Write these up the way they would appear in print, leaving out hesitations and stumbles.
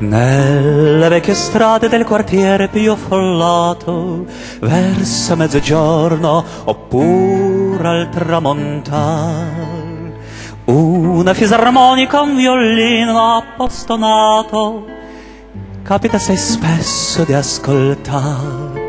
Nelle vecchie strade del quartiere più affollato, verso mezzogiorno oppure al tramontar, una fisarmonica, un violino appostonato, capita assai spesso di ascoltare.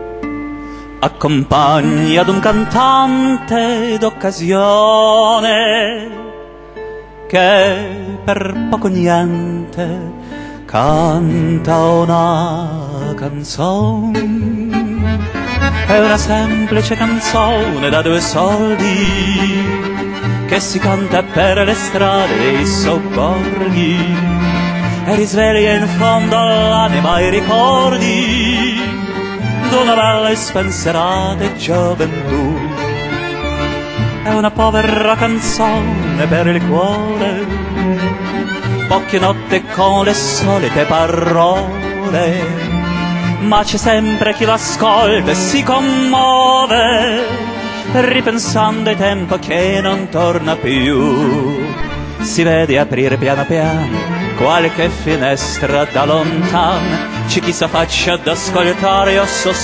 Accompagni ad un cantante d'occasione che per poco niente canta una canzone. È una semplice canzone da 2 soldi che si canta per le strade dei sobborghi e risveglia in fondo all'anima i ricordi d'una bella e spensierata gioventù. È una povera canzone per il cuore, poche notte con le solite parole, ma c'è sempre chi l'ascolta e si commuove, ripensando ai tempi che non torna più. Si vede aprire piano piano qualche finestra da lontano, c'è chi s'affaccia ad ascoltare o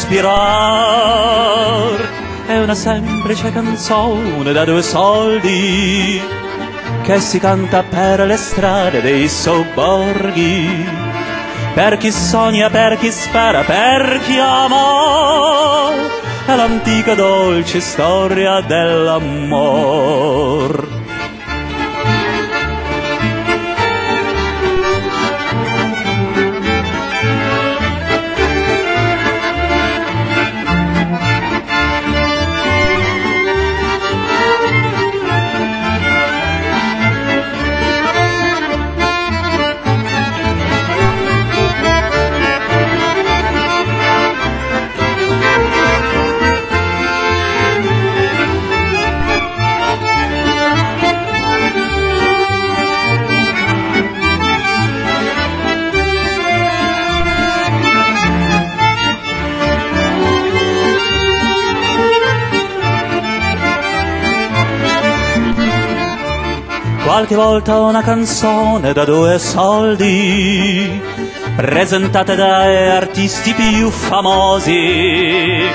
sospirar. È una semplice canzone da 2 soldi che si canta per le strade dei sobborghi, per chi sogna, per chi spera, per chi ama. È l'antica dolce storia dell'amor. Qualche volta una canzone da 2 soldi, presentata dai artisti più famosi,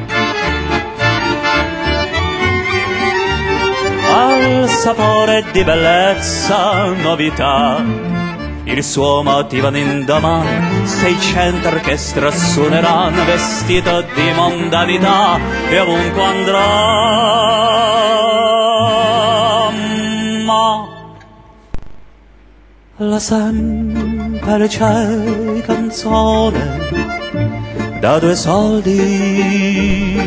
al sapore di bellezza, novità, il suo motivano in domani, 600 orchestre suoneranno vestito di mondanità e ovunque andrà. Ma la semplice canzone da 2 soldi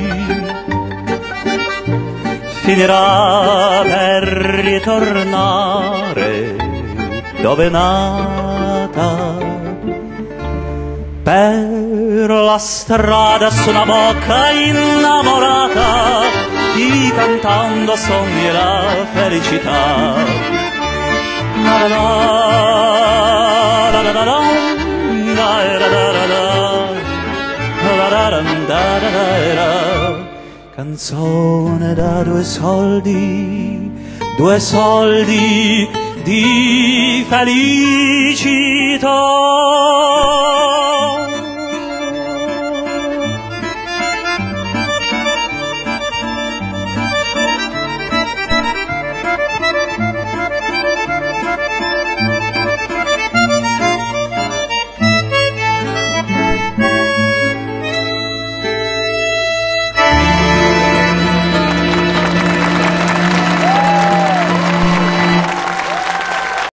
finirà per ritornare dove è nata, per la strada su una bocca innamorata, chi cantando sogni la felicità. Canzone da 2 soldi, 2 soldi di felicità.